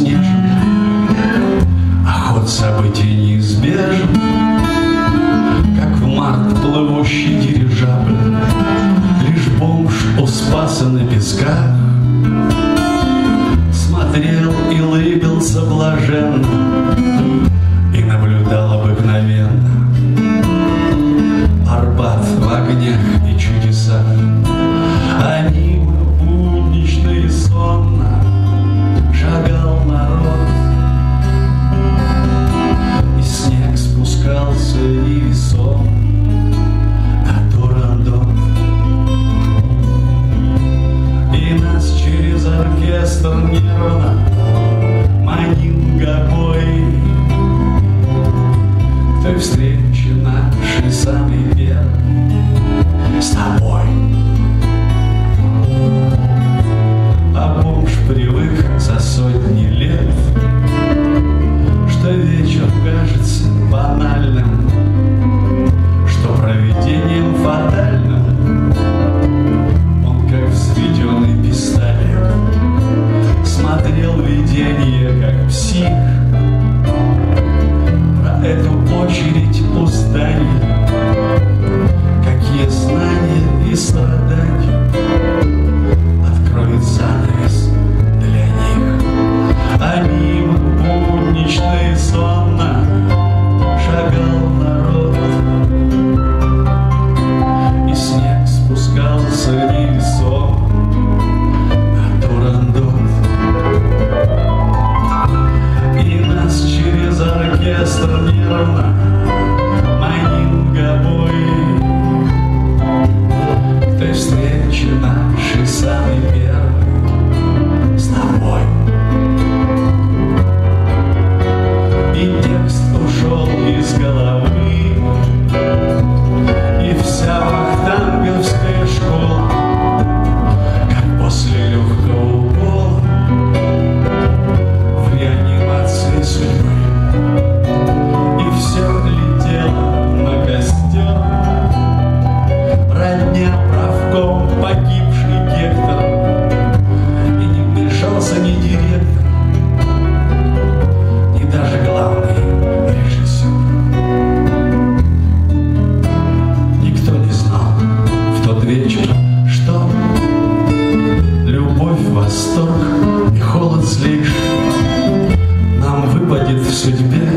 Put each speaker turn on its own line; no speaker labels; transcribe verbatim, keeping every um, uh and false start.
заснежен, а ход событий неизбежен, как в март плывущий дирижабль. Лишь бомж у Спаса на песках смотрел и улыбился блаженно и наблюдал обыкновенно Арбат в огнях и чудесах. А мимо буднично и сонно шагал народ, и снег спускался невесом на Турандот. И нас через оркестр нервно манил гобой к той встрече нашей самой первой с тобой. А бомж привык за сотни лет, что вечер кажется банальным, что провидением фатальным он, как взведенный пистолет, смотрел видение, как псих, про эту очередь у здания, какие знания и страдания откроет занавес для них. А мимо буднично и сонно шагал народ, и снег спускался невесом на Турандот. И нас через оркестр нервно манил гобой к той встрече нашей самой первой с тобой. И текст ушел из головы, и вся вахтанговская школа, как после легкого укола в реанимации судьбы. И все летело на костер, родня правком погибший Гектор, и не вмешался ни директор, ни даже главный режиссер. Никто не знал в тот вечер, что любовь, восторг и холод злейший нам выпадет в судьбе